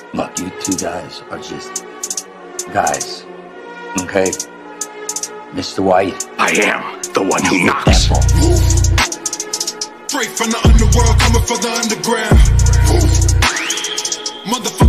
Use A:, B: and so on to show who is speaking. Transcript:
A: Look, you two guys are just guys, okay? Mr. White,
B: I am the one who knocks.
C: Straight from the underworld, coming from the underground. Motherfucker.